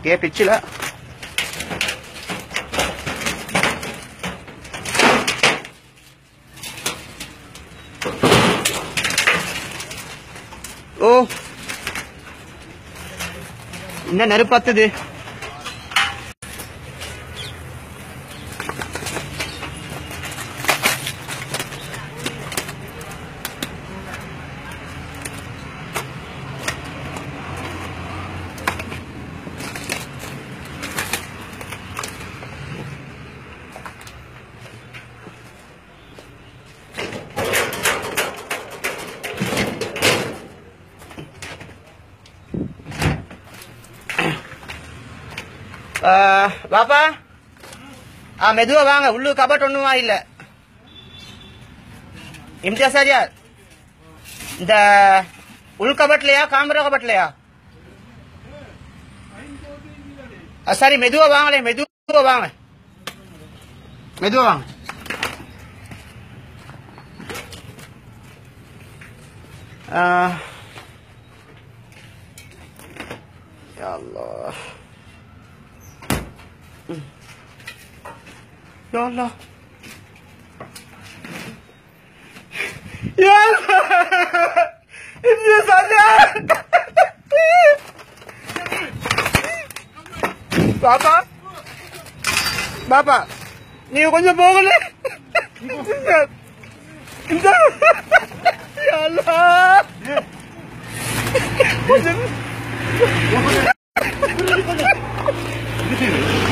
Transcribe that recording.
Okay பிச்சுல ஓ என்ன நெருப்பாத்துது பாப்பா மெதுவா வாங்க உள்ளு கபட் ஒண்ணுமா இல்ல இம்தியாசாரியார் இந்த உள் கபட்லையா காமரா கபட்லையா சரி மெதுவா வாங்களே மெதுவா வாங்க மெதுவா வாங்க யா அல்லாஹ் Ya Allah. Ya Allah. Ini saja. Bapak. Bapak. Ni கொஞ்சம் போகல. இந்த Ya Allah. கொஞ்சம்